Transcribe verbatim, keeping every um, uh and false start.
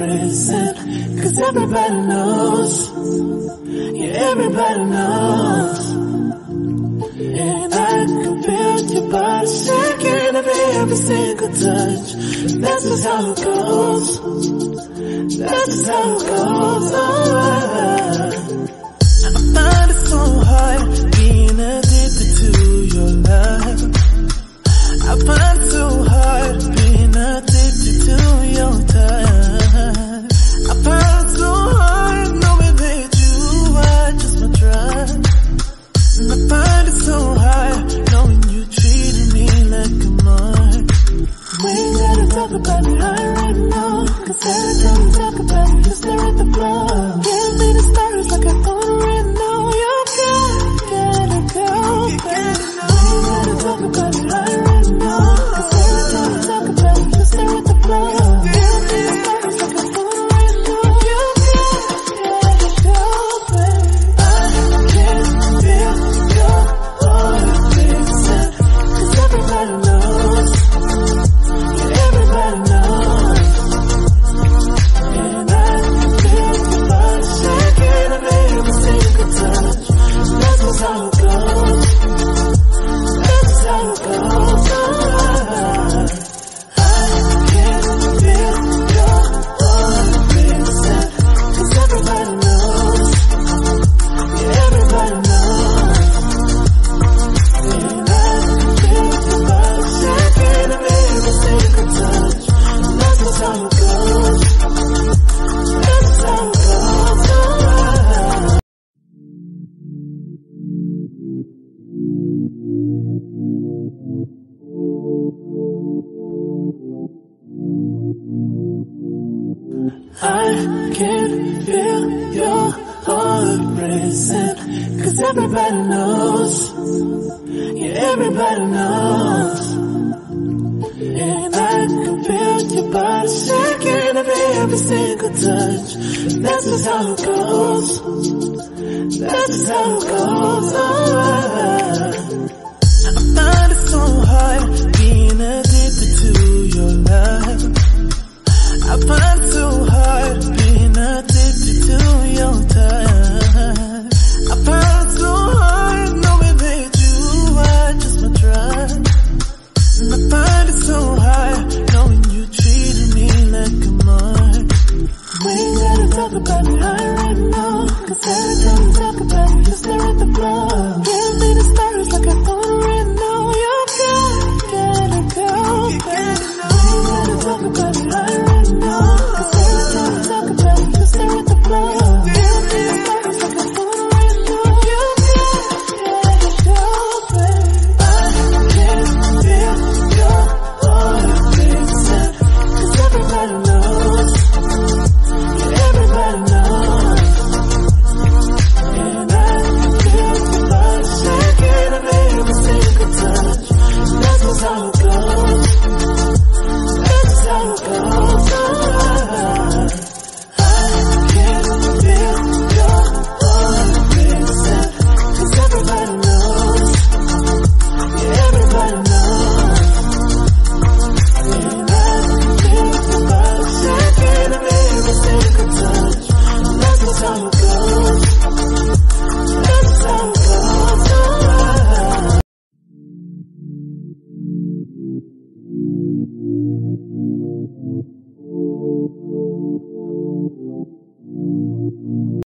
heartbreaking, cause everybody knows, yeah, everybody knows. And I can feel your body shaking of every single touch. That's just how it goes. That's just how it goes. Oh, I find it so hard being addicted to your love. I find it so hard being addicted to your touch. I find it so hard knowing that you are just my drug. And I find it so hard knowing you treated me like a mark. We ain't gotta talk about it right now, cause every time we talk about it, you stare at the floor. Give me the stars like I already know. You gotta, gotta go, baby. We ain't gotta talk about it right now, cause every time we talk about it, you stare at the floor. Give me the stars like I already know. You gotta, gotta go, baby. I can feel your heart racing, cause everybody knows, yeah, everybody knows. And I can feel your body shaking of every single touch. That's just how it goes. That's just how it goes. I can feel your heart racing, cause everybody knows, yeah, everybody knows. And I can feel your body shaking of every single touch. That's just how it goes. That's just how it goes. I can feel your heart racing, cause everybody knows, yeah, everybody knows. And I can feel your body shaking of every single touch. That's just how it goes. That's just how it goes. Oh, I find it so hard being addicted to your love. I find it so hard being addicted to your touch. I find it so hard knowing that you are just my drug. And I find it so hard knowing you treated me like a mark. We ain't gotta talk about it right